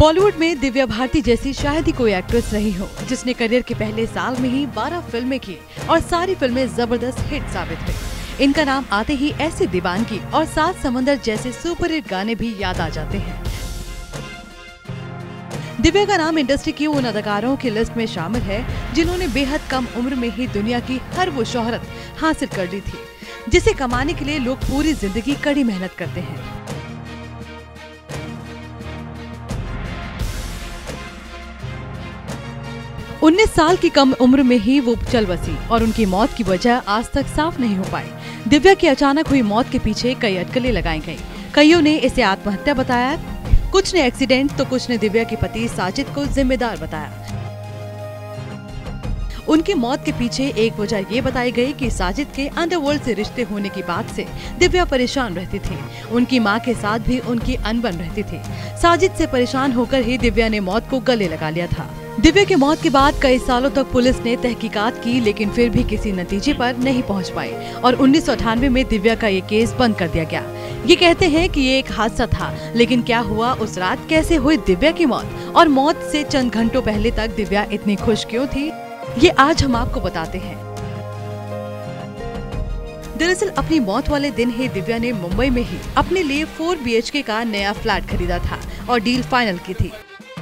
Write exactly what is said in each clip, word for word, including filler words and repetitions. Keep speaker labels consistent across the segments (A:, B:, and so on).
A: बॉलीवुड में दिव्या भारती जैसी शायद ही कोई एक्ट्रेस रही हो जिसने करियर के पहले साल में ही बारह फिल्में की और सारी फिल्में जबरदस्त हिट साबित हुई। इनका नाम आते ही ऐसी दीवानगी और सात समंदर जैसे सुपरहिट गाने भी याद आ जाते हैं। दिव्या का नाम इंडस्ट्री की उन अदाकारों की लिस्ट में शामिल है जिन्होंने बेहद कम उम्र में ही दुनिया की हर वो शोहरत हासिल कर ली थी जिसे कमाने के लिए लोग पूरी जिंदगी कड़ी मेहनत करते हैं। उन्नीस साल की कम उम्र में ही वो चल बसी और उनकी मौत की वजह आज तक साफ नहीं हो पाई। दिव्या की अचानक हुई मौत के पीछे कई अटकलें लगाई गईं। कईयों ने इसे आत्महत्या बताया, कुछ ने एक्सीडेंट तो कुछ ने दिव्या के पति साजिद को जिम्मेदार बताया। उनकी मौत के पीछे एक वजह ये बताई गई कि साजिद के अंडरवर्ल्ड से रिश्ते होने की बात से दिव्या परेशान रहती थी। उनकी मां के साथ भी उनकी अनबन रहती थी। साजिद से परेशान होकर ही दिव्या ने मौत को गले लगा लिया था। दिव्या की मौत के बाद कई सालों तक पुलिस ने तहकीकात की लेकिन फिर भी किसी नतीजे पर नहीं पहुंच पाई और उन्नीस सौ अठानवे में दिव्या का ये केस बंद कर दिया गया। ये कहते हैं कि ये एक हादसा था, लेकिन क्या हुआ उस रात, कैसे हुई दिव्या की मौत और मौत से चंद घंटों पहले तक दिव्या इतनी खुश क्यों थी, ये आज हम आपको बताते हैं। दरअसल अपनी मौत वाले दिन ही दिव्या ने मुंबई में ही अपने लिए फोर बी एच के का नया फ्लैट खरीदा था और डील फाइनल की थी।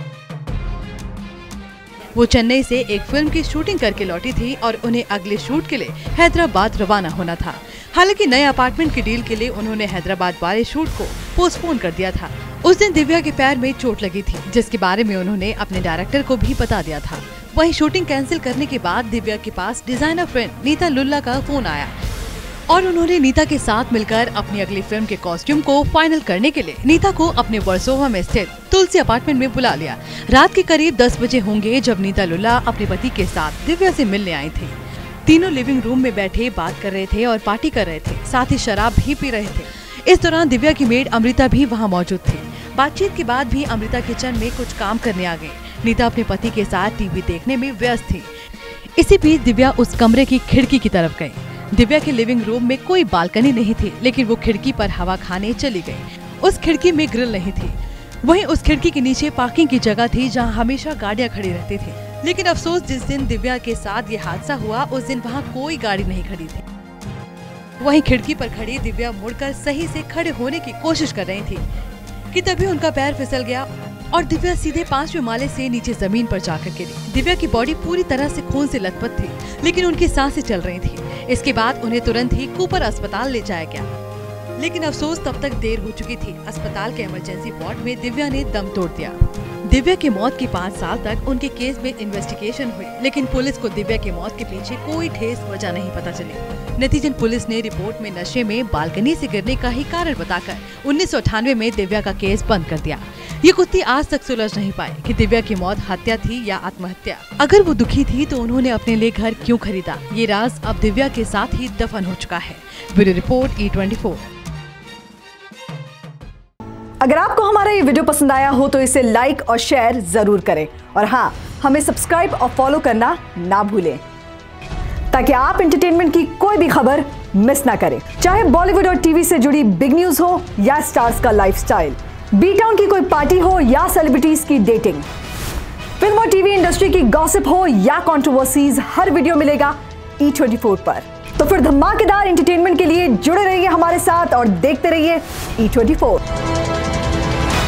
A: वो चेन्नई से एक फिल्म की शूटिंग करके लौटी थी और उन्हें अगले शूट के लिए हैदराबाद रवाना होना था। हालांकि नए अपार्टमेंट की डील के लिए उन्होंने हैदराबाद वाले शूट को पोस्टपोन कर दिया था। उस दिन दिव्या के पैर में चोट लगी थी जिसके बारे में उन्होंने अपने डायरेक्टर को भी बता दिया था। वहीं शूटिंग कैंसिल करने के बाद दिव्या के पास डिजाइनर फ्रेंड नीता लुल्ला का फोन आया और उन्होंने नीता के साथ मिलकर अपनी अगली फिल्म के कॉस्ट्यूम को फाइनल करने के लिए नीता को अपने वर्सोवा में स्थित तुलसी अपार्टमेंट में बुला लिया। रात के करीब दस बजे होंगे जब नीता लुल्ला अपने पति के साथ दिव्या से मिलने आई थी। तीनों लिविंग रूम में बैठे बात कर रहे थे और पार्टी कर रहे थे, साथ ही शराब भी पी रहे थे। इस दौरान दिव्या की मेड अमृता भी वहाँ मौजूद थी। बातचीत के बाद भी अमृता किचन में कुछ काम करने आ गई। नीता अपने पति के साथ टीवी देखने में व्यस्त थी। इसी बीच दिव्या उस कमरे की खिड़की की तरफ गई। दिव्या के लिविंग रूम में कोई बालकनी नहीं थी, लेकिन वो खिड़की पर हवा खाने चली गई। उस खिड़की में ग्रिल नहीं थी। वहीं उस खिड़की के नीचे पार्किंग की जगह थी जहां हमेशा गाड़ियां खड़ी रहती थी। लेकिन अफसोस, जिस दिन दिव्या के साथ ये हादसा हुआ उस दिन वहां कोई गाड़ी नहीं खड़ी थी। वहीं खिड़की पर खड़ी दिव्या मुड़कर सही से खड़े होने की कोशिश कर रही थी कि तभी उनका पैर फिसल गया और दिव्या सीधे पांचवें माले से नीचे जमीन पर जाकर गिरी। दिव्या की बॉडी पूरी तरह से खून से लथपथ थी, लेकिन उनकी सांसें चल रही थी। इसके बाद उन्हें तुरंत ही कूपर अस्पताल ले जाया गया, लेकिन अफसोस तब तक देर हो चुकी थी। अस्पताल के इमरजेंसी वार्ड में दिव्या ने दम तोड़ दिया। दिव्या की मौत के पाँच साल तक उनके केस में इन्वेस्टिगेशन हुई, लेकिन पुलिस को दिव्या की मौत के पीछे कोई ठोस वजह नहीं पता चली। नतीजन पुलिस ने रिपोर्ट में नशे में बालकनी से गिरने का ही कारण बताकर उन्नीस सौ अठानवे में दिव्या का केस बंद कर दिया। ये कुत्ती आज तक सुलझ नहीं पाए कि दिव्या की मौत हत्या थी या आत्महत्या। अगर वो दुखी थी तो उन्होंने अपने लिए घर क्यों खरीदा, ये राज अब दिव्या के साथ ही दफन हो चुका है। Bureau report E twenty four.
B: अगर आपको हमारा ये वीडियो पसंद आया हो तो इसे लाइक और शेयर जरूर करें और हाँ, हमें सब्सक्राइब और फॉलो करना ना भूलें ताकि आप एंटरटेनमेंट की कोई भी खबर मिस ना करें। चाहे बॉलीवुड और टीवी से जुड़ी बिग न्यूज हो या स्टार्स का लाइफस्टाइल, बी टाउन की कोई पार्टी हो या सेलिब्रिटीज की डेटिंग, फिल्म और टीवी इंडस्ट्री की गॉसिप हो या कंट्रोवर्सीज, हर वीडियो मिलेगा ई ट्वेंटी फोर पर। तो फिर धमाकेदार एंटरटेनमेंट के लिए जुड़े रहिए हमारे साथ और देखते रहिए ई ट्वेंटी फोर।